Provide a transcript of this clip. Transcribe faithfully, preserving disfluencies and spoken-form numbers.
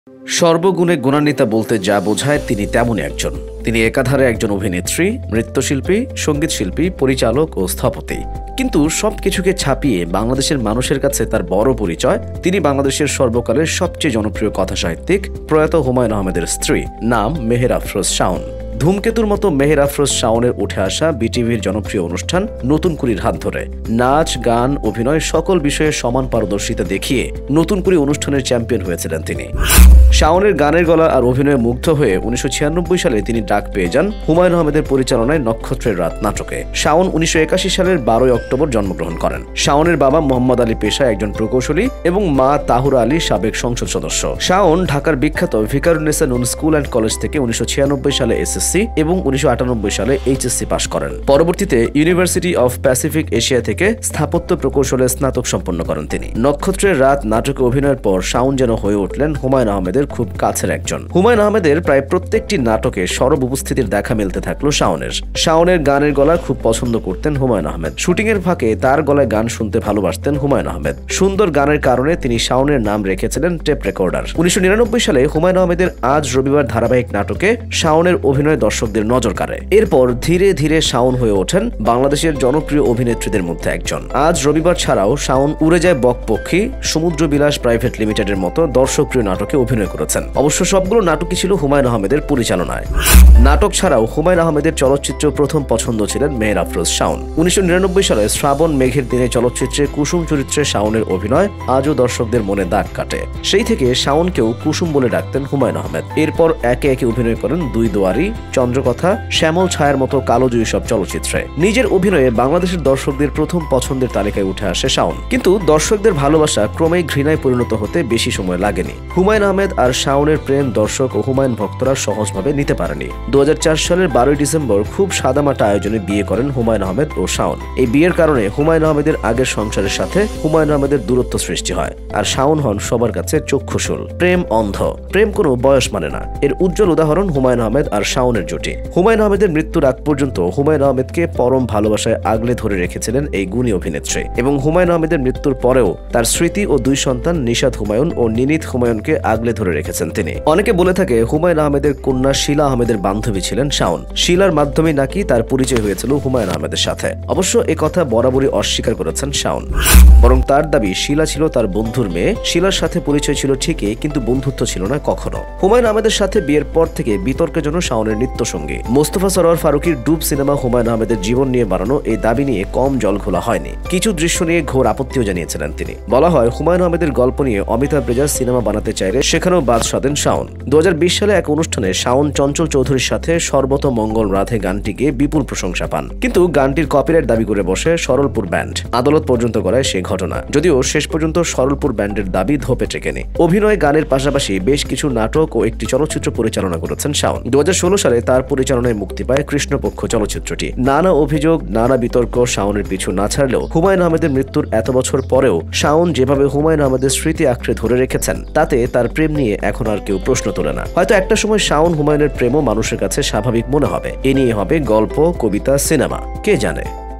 সর্বগুণে গুণান্বিতা বলতে যা বোঝায় তিনি তেমনই একজন। তিনি একাধারে একজন অভিনেত্রী, নৃত্যশিল্পী, সঙ্গীতশিল্পী, পরিচালক ও স্থপতি। কিন্তু সবকিছুকে ছাপিয়ে বাংলাদেশের মানুষের কাছে তার বড় পরিচয়, তিনি বাংলাদেশের সর্বকালের সবচেয়ে জনপ্রিয় কথাসাহিত্যিক প্রয়াত হুমায়ুন আহমেদের স্ত্রী, নাম মেহের আফরোজ শাওন। ধূমকেতুর মতো মেহের আফরোজ শাওনের উঠে আসা বিটিভির জনপ্রিয় অনুষ্ঠান নতুন কুড়ির হাত ধরে নাচ, গান, অভিনয় সকল বিষয়ে সমান পারদর্শিতা দেখিয়ে নতুন কুড়ি অনুষ্ঠানের চ্যাম্পিয়ন হয়েছিলেন তিনি। শাওনের গানের গলা আর অভিনয়ে মুগ্ধ হয়ে উনিশশো ছিয়ানব্বই সালে তিনি ডাক পেয়ে যান হুমায়ুন আহমেদের পরিচালনায় নক্ষত্রের রাত নাটকে। শাওন উনিশশো একাশি সালের বারোই অক্টোবর জন্মগ্রহণ করেন। শাওনের বাবা মোহাম্মদ আলী পেশায় একজন প্রকৌশলী এবং মা তাহুরা আলী সাবেক সংসদ সদস্য। শাওন ঢাকার বিখ্যাত ভিকারুন্নেসা নুন স্কুল অ্যান্ড কলেজ থেকে উনিশশো ছিয়ানব্বই সালে এসএসসি এবং উনিশশো আটানব্বই সালে এইচএসসি পাশ করেন। পরবর্তীতে ইউনিভার্সিটি অফ প্যাসিফিক এশিয়া থেকে স্থাপত্য প্রকৌশলে স্নাতক সম্পন্ন করেন তিনি। নক্ষত্রের রাত নাটকে অভিনয়ের পর শাওন যেন হয়ে উঠলেন হুমায়ুন আহমেদের খুব কাছের একজন। হুমায়ুন আহমেদের প্রায় প্রত্যেকটি নাটকে সরব উপস্থিতির দেখা মিলতে থাকলো শাওনের। শাওনের গানের গলা খুব পছন্দ করতেন হুমায়ুন আহমেদ। শুটিং এর ফাঁকে তার গলায় গান শুনতে ভালোবাসতেন হুমায়ুন আহমেদ। সুন্দর গানের কারণে তিনি শাওনের নাম রেখেছিলেন টেপ রেকর্ডার। উনিশশো নিরানব্বই সালে হুমায়ুন আহমেদের আজ রবিবার ধারাবাহিক নাটকে শাওনের অভিনয় দর্শকদের নজর কাড়ে। এরপর ধীরে ধীরে শাওন হয়ে ওঠেন বাংলাদেশের জনপ্রিয় অভিনেত্রীদের মধ্যে একজন। আজ রবিবার ছাড়াও শাওন উড়ে যায় বকপক্ষী, সমুদ্র বিলাস প্রাইভেট লিমিটেডের মতো দর্শকপ্রিয় নাটকে অভিনয় করেছেন। অবশ্য সবগুলো নাটকই ছিল হুমায়ুন আহমেদের পরিচালনায়। নাটক ছাড়াও হুমায়ুন আহমেদের চলচ্চিত্র প্রথম পছন্দ ছিলেন মেহের আফরোজ শাওন। উনিশশো নিরানব্বই সালে শ্রাবণ মেঘের দিনে চলচ্চিত্রে কুসুম চরিত্রে শাওনের অভিনয় আজও দর্শকদের মনে দাগ কাটে। সেই থেকে শাওনকেও কুসুম বলে ডাকতেন হুমায়ুন আহমেদ। এরপর একে একে অভিনয় করেন দুই দুয়ারি, চন্দ্রকথা, শ্যামল ছায়ার মতো কালোজয়ী সব চলচ্চিত্রে। নিজের অভিনয়ে বাংলাদেশের দর্শকদের প্রথম পছন্দের তালিকায় উঠে আসে শাওন। কিন্তু দর্শকদের ভালোবাসা ক্রমেই ঘৃণায় পরিণত হতে বেশি সময় লাগেনি। হুমায়ুন আহমেদ আর শাওনের প্রেম দর্শক ও হুমায়ুন ভক্তরা সহজভাবে নিতে পারেনি। দু হাজার চার সালের বারোই ডিসেম্বর খুব সাদামাটা আয়োজনে বিয়ে করেন হুমায়ুন আহমেদ ও শাওন। এই বিয়ের কারণে হুমায়ুন আহমেদের আগের সংসারের সাথে হুমায়ুন আহমেদের দূরত্ব সৃষ্টি হয়, আর শাওন হন সবার কাছে চক্ষুশূল। প্রেম অন্ধ, প্রেম কোনো বয়স মানে না। এর উজ্জ্বল উদাহরণ হুমায়ুন আহমেদ আর শাওনের জুটি। হুমায়ুন আহমেদের মৃত্যুর আগ পর্যন্ত হুমায়ুন আহমেদকে পরম ভালোবাসায় আগলে ধরে রেখেছিলেন এই গুণী অভিনেত্রী, এবং হুমায়ুন আহমেদের মৃত্যুর পরেও তার স্মৃতি ও দুই সন্তান নিশাদ হুমায়ুন ও নিনীত হুমায়ুনকে আগলে ধরে রেখেছেন তিনি। অনেকে বলে থাকে হুমায়ুন আহমেদের কন্যা শিলা আহমেদের বান্ধবী ছিলেন শাওন। শিলার মাধ্যমে নাকি তার পরিচয় হয়েছিল হুমায়ুন আহমেদের সাথে। অবশ্য এ কথা বরাবরই অস্বীকার করেছেন শাওন, বরং তার দাবি শিলা ছিল তার বন্ধুর মেয়ে। শিলার সাথে পরিচয় ছিল ঠিকই, কিন্তু বন্ধুত্ব ছিল না কখনো। হুমায়ুন আহমেদের সাথে বিয়ের পর থেকে বিতর্কের জন্য শাওনের নিত্যসঙ্গী। মোস্তফা সরোয়ার ফারুকীর ডুব সিনেমা হুমায়ুন আহমেদের জীবন নিয়ে বানানো এই দাবি নিয়ে কম জল ঘোলা হয়নি। কিছু দৃশ্য নিয়ে ঘোর আপত্তিও জানিয়েছিলেন তিনি। বলা হয় হুমায়ুন আহমেদের গল্প নিয়ে অমিতাভ রেজা সিনেমা বানাতে চাইলে সেখানেও বাদ সাধেন শাওন। দু হাজার বিশ সালে এক অনুষ্ঠানে শাওন চঞ্চল চৌধুরীর সাথে সর্বত মঙ্গল রাধে গানটি গিয়ে বিপুল প্রশংসা পান, কিন্তু গানটির কপিরাইট দাবি করে বসে সরলপুর ব্যান্ড। আদালত পর্যন্ত করায় সে ঘটনা, যদিও শেষ পর্যন্ত সরলপুর ব্যান্ডের দাবি ধোপে টেকেনি। অভিনয়, গানের পাশাপাশি বেশ কিছু নাটক ও একটি চলচ্চিত্র পরিচালনা করেছেন শাওন। দু হাজার ষোলো সালে তার পরিচালনায় মুক্তি পায় কৃষ্ণপক্ষ চলচ্চিত্রটি। নানা অভিযোগ, নানা বিতর্ক শাওনের পিছু না ছাড়লেও হুমায়ুন আহমেদের মৃত্যুর এত বছর পরেও শাওন যেভাবে হুমায়ুন আহমেদের স্মৃতি আঁকড়ে ধরে রেখেছেন, তাতে তার প্রেম নিয়ে এখন আর কেউ প্রশ্ন তোলে না। হয়তো একটা সময় শাওন হুমায়ুনের প্রেমও মানুষের কাছে স্বাভাবিক মনে হবে। এ নিয়ে হবে গল্প, কবিতা, সিনেমা, কে জানে।